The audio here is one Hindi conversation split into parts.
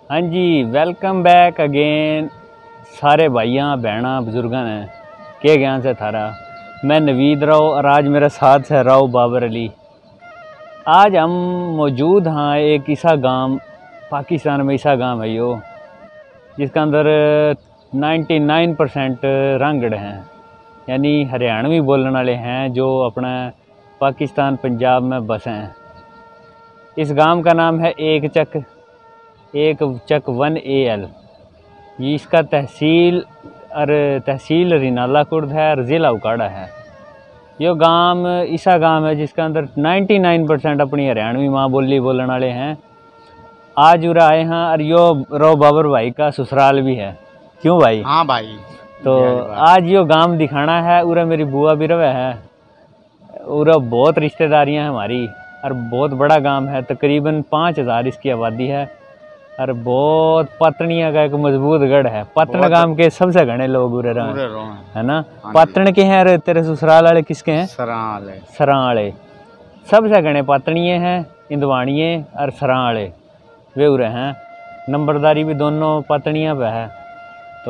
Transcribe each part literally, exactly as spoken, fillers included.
हाँ जी, वेलकम बैक अगेन सारे भाइयों बहना बुजुर्गों ने के ज्ञान से थारा। मैं नवीद राव और आज मेरे साथ है राव बाबर अली। आज हम मौजूद हाँ एक ऐसा गांव पाकिस्तान में, ऐसा गांव है यो जिसके अंदर निन्यानवे परसेंट रंगड़ हैं, यानी हरियाणवी बोलने वाले हैं जो अपना पाकिस्तान पंजाब में बसे हैं। इस गांव का नाम है एक चक एक चक वन ए एल। ये इसका तहसील और तहसील रिनाला कुर्द है और ज़िला उकाड़ा है। यो गांव ऐसा गांव है जिसके अंदर निन्यानवे परसेंट अपनी हरियाणवी माँ बोली बोलने वाले हैं। आज उरा आए हैं और यो रो बाबर भाई का ससुराल भी है। क्यों भाई? हाँ भाई। तो आज यो गांव दिखाना है। उरा मेरी बुआ भी रवे है, उरा बहुत रिश्तेदारियां हैं हमारी और बहुत बड़ा गांव है। तकरीबन पाँच हज़ार इसकी आबादी है और बहुत पतनिया का एक मजबूत गढ़ है। पतन गांव के सबसे घने लोग उरे रहे है ना। पतन के हैं तेरे ससुराल वाले किसके हैं? सरां वाले। सरां वाले सबसे घने पतनिये हैं, इंदवाणिये और सरां वाले वे उरे हैं। नंबरदारी भी दोनों पतनियाँ पे है। तो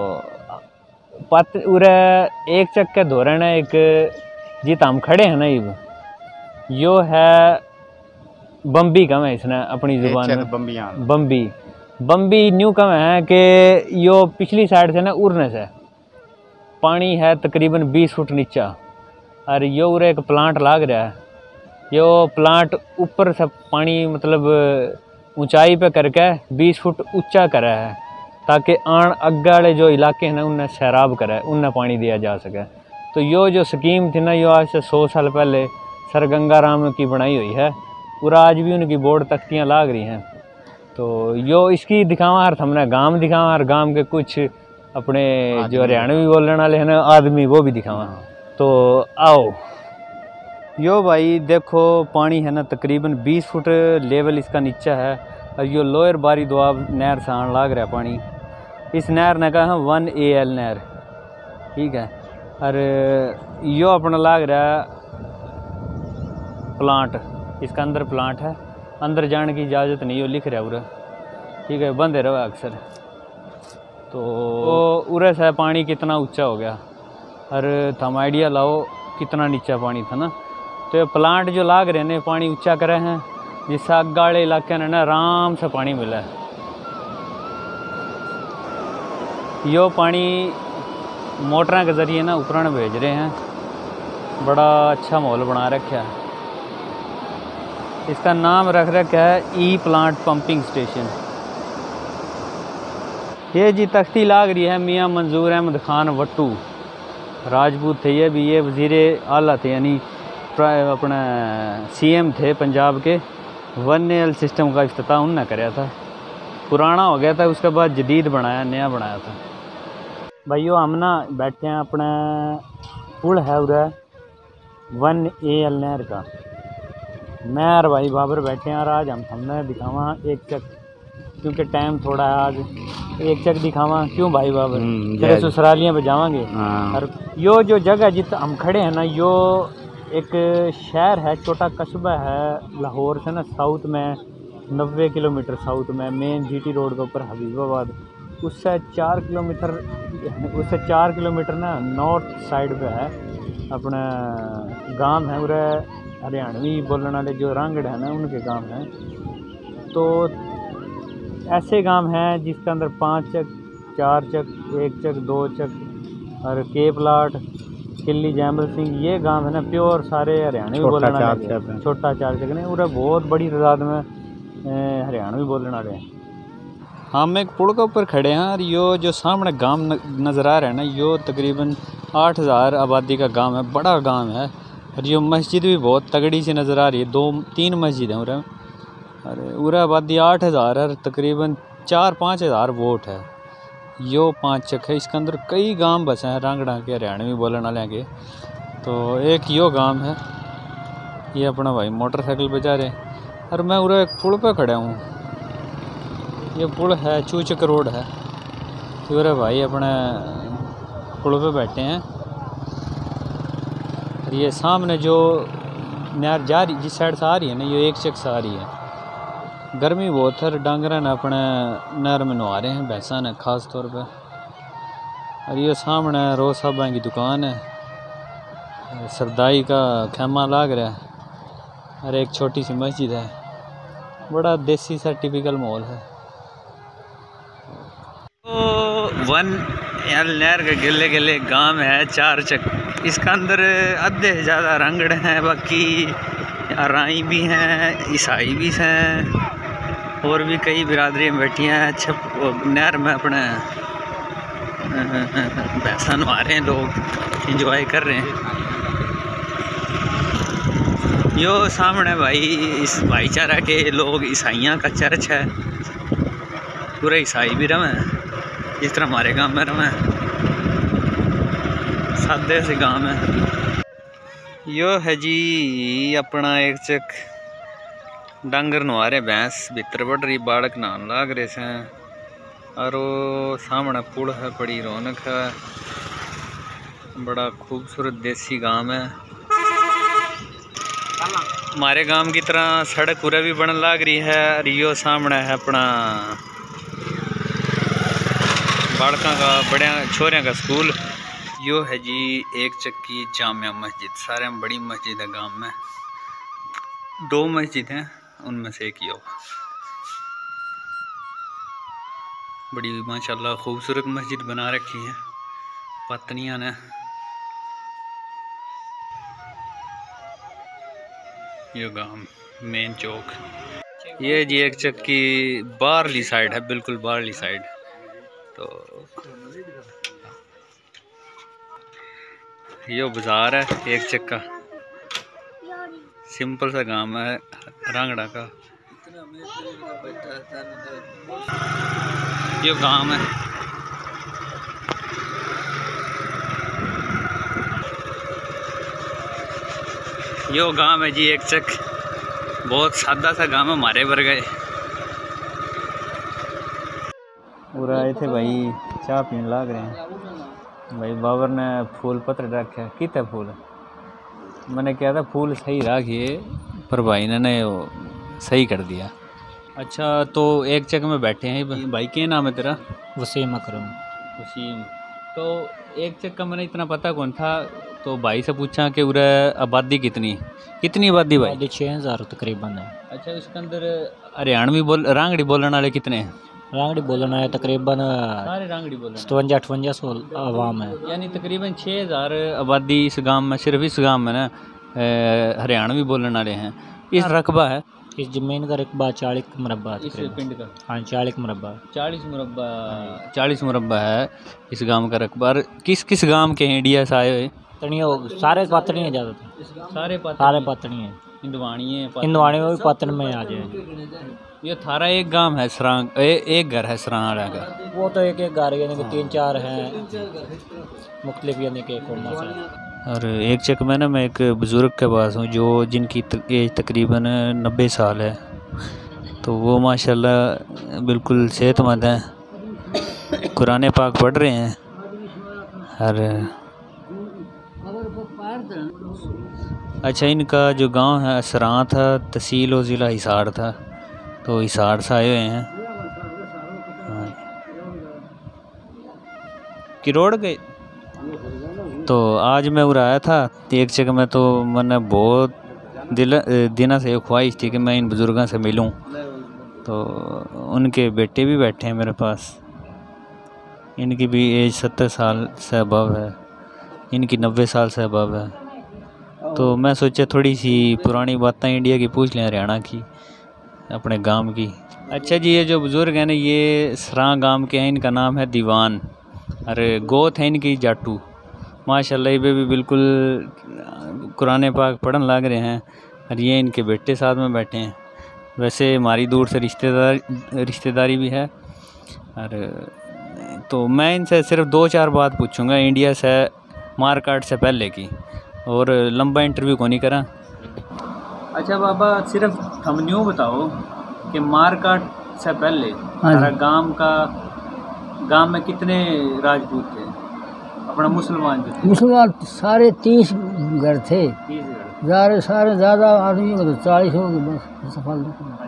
पत उरे एक चक के धोरण है एक जित हम खड़े हैं ना, इब यो है बम्बी कम है इसने अपनी जुबान में। बम्बी बम्बी न्यू कम है कि यो पिछली साइड से ना उड़ने से पानी है तकरीबन बीस फुट नीचा और यो उरे एक प्लांट लाग रहा है। यो प्लांट ऊपर से पानी मतलब ऊंचाई पे करके बीस फुट ऊंचा करा है ताकि आन अग्गे वाले जो इलाके हैं ना उन्हें सैराब करे, उन्हें पानी दिया जा सके। तो यो जो स्कीम थी ना यो आज से सौ साल पहले सर गंगा राम की बनाई हुई है और आज भी उनकी बोर्ड तख्तियाँ लाग रही हैं। तो यो इसकी दिखावा अर्थ हमने गांव दिखावा और गांव के कुछ अपने जो हरियाणवी बोलने वाले हैं ना आदमी वो भी दिखावा। तो आओ यो भाई देखो पानी है ना तकरीबन बीस फुट लेवल इसका नीचा है और यो लोअर बारी दुआब नहर से आन लाग रहा है पानी। इस नहर ने कहा वन ए एल नहर, ठीक है। और यो अपना लाग रहा है प्लांट, इसका अंदर प्लांट है, अंदर जाने की इजाज़त नहीं, वो लिख रहा है उरे, ठीक है, बंद रहा अक्सर। तो उरे से पानी कितना ऊंचा हो गया और थम आइडिया लाओ कितना नीचा पानी था ना। तो ये प्लांट जो लाग रहे हैं पानी ऊंचा करे हैं जिससे अग्गा वाले इलाके ने ना आराम से पानी मिला है। यो पानी मोटर के ज़रिए ना ऊपर भेज रहे हैं, बड़ा अच्छा माहौल बना रखा है। इसका नाम रख रखा है ई प्लांट पंपिंग स्टेशन। ये जी तख्ती लाग रही है मियाँ मंजूर अहमद खान वट्टू, राजपूत थे ये भी, ये वज़ीर आला थे यानी अपना सीएम थे पंजाब के। वन एल सिस्टम का इफ्तिताह उन्होंने कराया था, पुराना हो गया था उसके बाद जदीद बनाया, नया बनाया था। भाइयों हम ना बैठे हैं अपना पुल है उधर वन ए एल नहर का। मैं और भाई बाबर बैठे हैं और आज हम हमने दिखावा एक चक, क्योंकि टाइम थोड़ा है आज एक चक दिखावा। क्यों भाई बाबर? तेरे ससुरालियाँ पे जावांगे। और यो जो जगह जित हम खड़े हैं ना यो एक शहर है, छोटा कस्बा है लाहौर से ना साउथ में नब्बे किलोमीटर साउथ में, मेन जीटी रोड के ऊपर हबीबाबाद। उससे चार किलोमीटर उससे चार किलोमीटर ना नॉर्थ साइड पे है अपना गांव है। उरे हरियाणवी बोलने वाले जो रांगड़ है ना उनके गांव हैं। तो ऐसे गांव हैं जिसके अंदर पाँच चक, चार चक, एक चक, दो चक और के प्लाट, किल्ली, जैमल सिंह, ये गांव है ना प्योर सारे हरियाणवी बोलने वाले। छोटा चार चक नहीं, उरे बहुत बड़ी तादाद में हरियाणवी बोलने वाले हैं। हम एक पुल के ऊपर खड़े हैं और यो जो सामने गांव नज़र आ रहा है ना यो तकरीबन आठ हज़ार आबादी का गांव है, बड़ा गांव है। और यो मस्जिद भी बहुत तगड़ी सी नज़र आ रही है, दो तीन मस्जिद हैं उरे। अरे उरे आबादी आठ हज़ार और तकरीबन चार पाँच हज़ार वोट है। यो पाँच चक है, इसके अंदर कई गांव बसे हैं रांगड़ा के हरियाणवी बोलने वाले के। तो एक यो गांव है, ये अपना भाई मोटरसाइकिल बजा रहे और मैं उरे एक पुल पे खड़ा हूँ। ये पुल है चूचक रोड है, तो भाई अपने पुल पे बैठे हैं। और ये सामने जो नहर जा रही जिस साइड से आ रही है ना ये एक चक से आ रही है। गर्मी बहुत है, डांगरा ने अपने नहर में नहा रहे हैं भैंसा ने ख़ास तौर पे। और ये सामने रोज साहबा की दुकान है, सरदाई का खेमा लाग रहा है और एक छोटी सी मस्जिद है। बड़ा देसी सा टिपिकल माहौल है। तो वन नहर के गिले गिले गांव है चार चक, इसका अंदर आधे ज़्यादा रंगड़ हैं, बाकी राई भी हैं, ईसाई भी हैं और भी कई बिरादरियाँ बैठी हैं। छप नहर में अपने भैंसा नहा रहे हैं लोग, इंजॉय कर रहे हैं। यो सामने भाई इस भाईचारा के लोग ईसाइयों का चर्च है, पूरे ईसाई भी रहे जिस तरह हमारे गांव में रहे, सादे से गांव है। यो है जी अपना एक चक डांगर नवारे भैंस भीतर बढ़ रही, बाड़क नहान लाग रहे से। और वो सामने पुल है, बड़ी रौनक है, बड़ा खूबसूरत देसी गांव है। हमारे गांव की तरह सड़क पूरा भी बन लाग रही है। और यो सामने है अपना बाड़का का बड़े छोरिया का स्कूल। यो है जी एक चक्की जामिया मस्जिद, सारे में बड़ी मस्जिद है गांव में, दो मस्जिद हैं उनमें से एक यो बड़ी माशाल्लाह खूबसूरत मस्जिद बना रखी है पत्नियां ने। ये गांव मेन चौक, ये जी एक चक्की बाहरली साइड है, बिल्कुल बाहरली साइड। तो ये बाजार है एक चक्का, सिंपल सा गांव है रांगड़ा का। ये गांव है, यो गांव है जी एक चक, बहुत सादा सा गांव है हमारे वर्गे। पूरा आए थे भाई चाय पीने लाग रहे हैं भाई। बाबर ने फूल पत्र रखे, कितने फूल मैंने कहा था फूल सही रखिए, पर भाई ने वो सही कर दिया। अच्छा तो एक चक में बैठे हैं भाई, क्या नाम है तेरा? वसीम अकरम। वसीम। तो एक चक का मैंने इतना पता कौन था, तो भाई से पूछा कि उरे आबादी कितनी कितनी आबादी भाई? छः हज़ार तकरीबन है। अच्छा उसके अंदर हरियाणवी बोल रांगड़ी बोलने वाले कितने हैं? रांगड़ी बोलना है तकरीबन सारे रांगड़ी बोलने सतवंजा अठवंजा सौ आवाम है, यानी तकरीबन छः हज़ार आबादी इस गांव में, सिर्फ इस गांव में ना हरियाणवी बोलने वाले हैं। इस रकबा है, इस ज़मीन का रकबा चालीस मुरब्बा इस पिंड का। हाँ चालीस मुरब्बा चालीस मुरब्बा चालीस मुरब्बा है इस गांव का रकबा। किस किस गांव के हैं इंडिया से आए हुए? तनिया सारे पातनी है ज़्यादातर, सारे पातनी सारे पातनी है, इंदवाणी है, इंदवाणी में भी पातन में आ जाए। ये थारा एक गांव है सरांग, ए, एक घर है सरांग वाला का? वो तो एक एक घर यानी कि तीन चार हैं मुख्तलिफ यानी कि कौमा से। और एक चक में ना मैं एक बुज़ुर्ग के पास हूँ जो जिनकी एज तकरीबन नब्बे साल है, तो वो माशाल्लाह बिल्कुल सेहतमंद हैं, कुरान पाक पढ़ रहे हैं। और अच्छा इनका जो गांव है असरां था, तहसील और ज़िला हिसार था, तो हिसार से आए हुए हैं। किरोड़ गए। तो आज मैं उड़ आया था एक जगह में, तो मैंने बहुत दिल दिनों से ख्वाहिश थी कि मैं इन बुज़ुर्गों से मिलूं। तो उनके बेटे भी बैठे हैं मेरे पास, इनकी भी एज सत्तर साल से अबव है, इनकी नब्बे साल से अबव है। तो मैं सोचा थोड़ी सी पुरानी बातें इंडिया की पूछ लें, हरियाणा की, अपने गांव की। अच्छा जी ये जो बुज़ुर्ग हैं ना, ये सरां गांव के हैं, इनका नाम है दीवान, अरे गोत है इनकी जाटू। माशाल्लाह ये भी बिल्कुल कुरान पाक पढ़न लग रहे हैं। और ये इनके बेटे साथ में बैठे हैं। वैसे हमारी दूर से रिश्तेदार रिश्तेदारी भी है। और तो मैं इनसे सिर्फ दो चार बात पूछूंगा इंडिया से मारकाट से पहले की, और लंबा इंटरव्यू को नहीं करा। अच्छा बाबा सिर्फ हम यूँ बताओ कि मारकाट से पहले हमारा गांव का गांव में कितने राजपूत थे अपना मुसलमान जो थे? मुसलमान सारे तीस घर थे, तीस घर। सारे सारे ज़्यादा आदमी हो तो चालीस हो गए बस सफल। अच्छा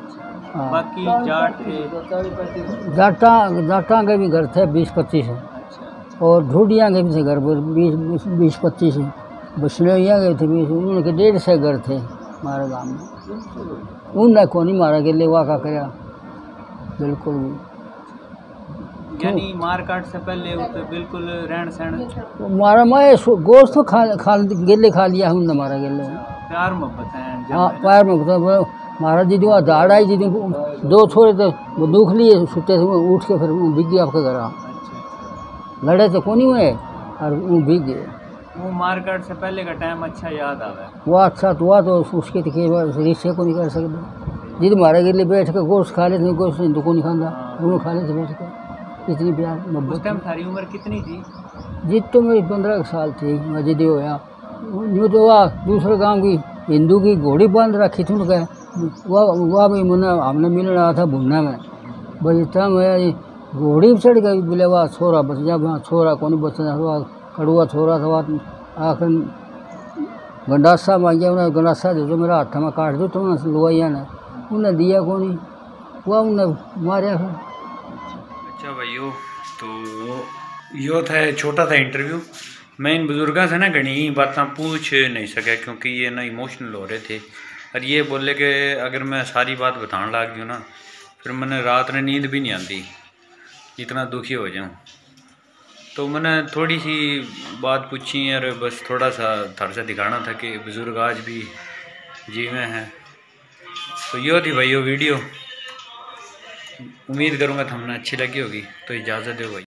हाँ। बाकी जाट थे? जाटा जाटा के भी घर थे बीस पच्चीस और ढूढ़िया के भी थे घर पर बीस बीस बीस पच्चीस बसलोइया के थे बीस, उनके डेढ़ सौ घर थे हमारे गाँव में। उनने को नहीं मारा के लेवा का कराया बिल्कुल भी। यानी मार काट से पहले उसे बिल्कुल रहन सहन मारा मैं गोश्त तो खा खा गेले खा लिया उनने मारा गेले। प्यार मोहब्बत है हाँ पैर में तो मारा जी वहाँ दाड़ आई जी दो छोरे तो वो दुख लिए सुते थे उठ के फिर भीग गया आपके घर। लड़े तो कौन हुए और वो भीग गए। वो मार काट से पहले का टाइम अच्छा याद आवा है। वो अच्छा तो हुआ तो उसके तो रिश्ते को नहीं कर सकते। जिद मारे के लिए बैठ के गोश्त खा लेते गोश्त तो को नहीं खाता वो खा लेते बैठ के इतनी प्यार मोहब्बत। उस टाइम थारी उम्र कितनी थी? जिद तो मेरी पंद्रह साल थी मैं जिद होया यूँ तो वह दूसरे गांव की हिंदू की घोड़ी बांध रखी थी उनका वह वह भी मैंने हमने मिलने आया था भुन्ना में भाई इतना मैं घोड़ी चढ़ गई बोले वह छोरा बच जा वहाँ छोरा कौन बचा हुआ कड़ुआ छोरा था वह आखिर गंडासा मांगिया उन्हें गंडासा दे दो मेरा हाथ में काट दो तो उन्हें लुआइया ने उन्हें दिया कौन वह उन्हें मारा फिर। अच्छा भाइयों तो यो था छोटा सा इंटरव्यू। मैं इन बुज़ुर्गों से ना घनी बातें पूछ नहीं सका क्योंकि ये ना इमोशनल हो रहे थे और ये बोले कि अगर मैं सारी बात बताने लग जाऊँ ना फिर मैंने रात में नींद भी नहीं आती इतना दुखी हो जाऊँ। तो मैंने थोड़ी सी बात पूछी और बस थोड़ा सा थर से दिखाना था कि बुज़ुर्ग आज भी जीवे हैं। तो यो थी भाई यो वीडियो, उम्मीद करूँगा तो हमने अच्छी लगी होगी। तो इजाज़त दो भाई।